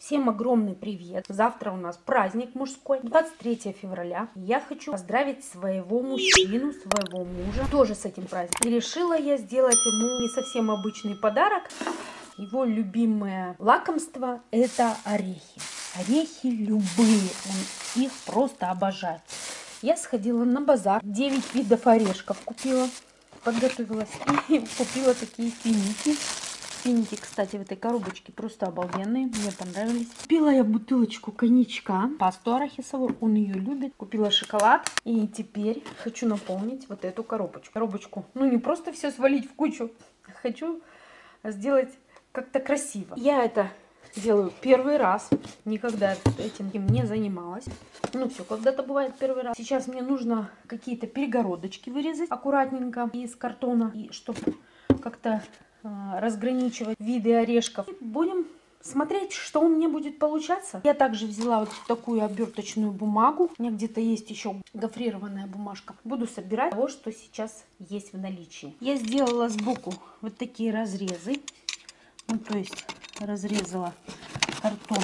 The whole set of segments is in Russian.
Всем огромный привет! Завтра у нас праздник мужской, 23 февраля. Я хочу поздравить своего мужчину, своего мужа, тоже с этим праздником. И решила я сделать ему не совсем обычный подарок. Его любимое лакомство – это орехи. Орехи любые, он их просто обожает. Я сходила на базар, 9 видов орешков купила, подготовилась и купила такие финики. Финики, кстати, в этой коробочке просто обалденные, мне понравились. Купила я бутылочку коньячка, пасту арахисовую, он ее любит. Купила шоколад и теперь хочу наполнить вот эту коробочку. Ну не просто все свалить в кучу, хочу сделать как-то красиво. Я это делаю первый раз, никогда этим не занималась. Ну все, когда-то бывает первый раз. Сейчас мне нужно какие-то перегородочки вырезать аккуратненько из картона, и чтобы как-то разграничивать виды орешков. Будем смотреть, что у меня будет получаться. Я также взяла вот такую оберточную бумагу. У меня где-то есть еще гофрированная бумажка. Буду собирать того, что сейчас есть в наличии. Я сделала сбоку вот такие разрезы. Ну, то есть разрезала картон.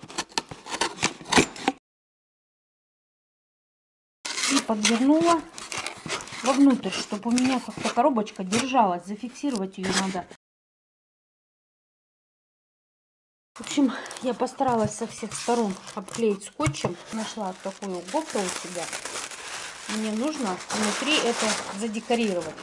И подвернула вовнутрь, чтобы у меня как-то коробочка держалась. Зафиксировать ее надо. В общем, я постаралась со всех сторон обклеить скотчем. Нашла такую GoPro у себя. Мне нужно внутри это задекорировать.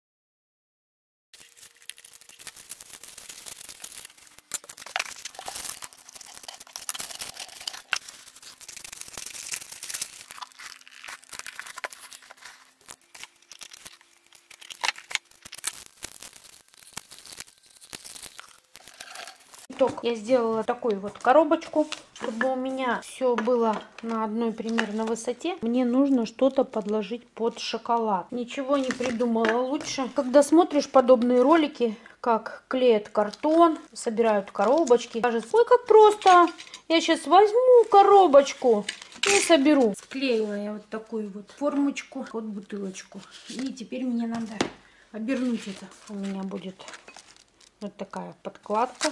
Я сделала такую вот коробочку, чтобы у меня все было на одной примерно высоте. Мне нужно что-то подложить под шоколад. Ничего не придумала лучше. Когда смотришь подобные ролики, как клеят картон, собирают коробочки, кажется, ой, как просто. Я сейчас возьму коробочку и соберу. Склеила я вот такую вот формочку под бутылочку. И теперь мне надо обернуть это. У меня будет вот такая подкладка.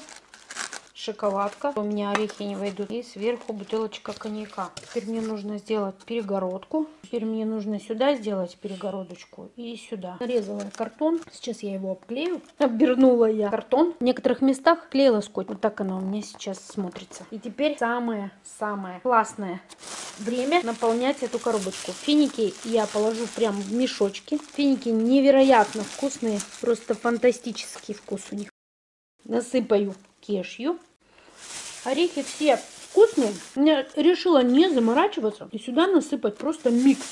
Шоколадка. У меня орехи не войдут. И сверху бутылочка коньяка. Теперь мне нужно сделать перегородку. Теперь мне нужно сюда сделать перегородочку и сюда. Нарезала я картон. Сейчас я его обклею. Обернула я картон. В некоторых местах клеила скотч. Вот так она у меня сейчас смотрится. И теперь самое классное время наполнять эту коробочку. Финики я положу прям в мешочки. Финики невероятно вкусные. Просто фантастический вкус у них. Насыпаю кешью. Орехи все вкусные. Я решила не заморачиваться и сюда насыпать просто микс.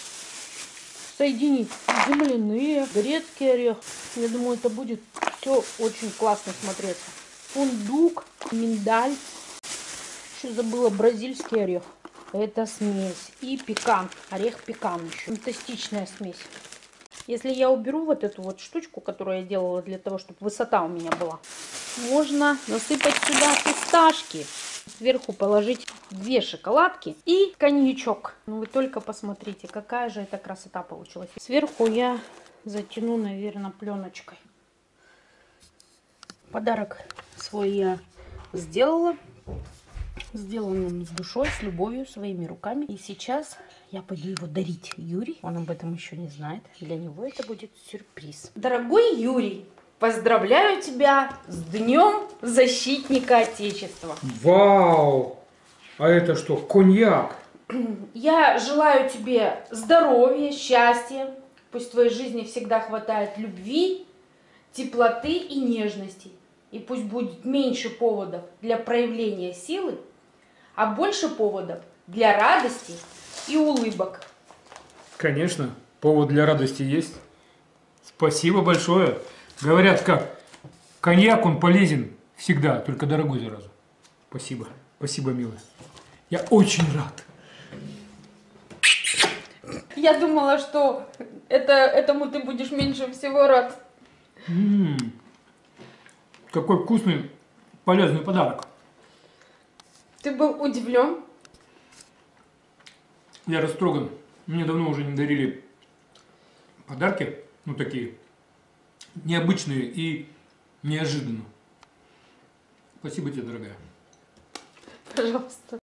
Соединить земляные, грецкий орех. Я думаю, это будет все очень классно смотреться. Фундук, миндаль. Еще забыла бразильский орех. Это смесь. И пекан. Орех пекан еще. Фантастичная смесь. Если я уберу вот эту вот штучку, которую я делала для того, чтобы высота у меня была, можно насыпать сюда фисташки. Сверху положить 2 шоколадки и коньячок. Ну вы только посмотрите, какая же это красота получилась. Сверху я затяну, наверное, пленочкой. Подарок свой я сделала. Сделан он с душой, с любовью, своими руками. И сейчас я пойду его дарить Юре. Он об этом еще не знает. Для него это будет сюрприз. Дорогой Юрий, поздравляю тебя с Днем Защитника Отечества. Вау! А это что, коньяк? Я желаю тебе здоровья, счастья. Пусть в твоей жизни всегда хватает любви, теплоты и нежности. И пусть будет меньше поводов для проявления силы, а больше поводов для радости и улыбок. Конечно, повод для радости есть. Спасибо большое. Говорят, как коньяк, он полезен всегда, только дорогой заразу. Спасибо. Спасибо, милая. Я очень рад. Я думала, что этому ты будешь меньше всего рад. Какой вкусный, полезный подарок. Ты был удивлен? Я растроган. Мне давно уже не дарили подарки, ну такие, необычные и неожиданно. Спасибо тебе, дорогая. пожалуйста.